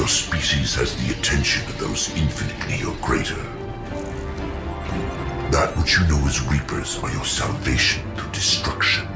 Your species has the attention of those infinitely or greater. That which you know as Reapers are your salvation through destruction.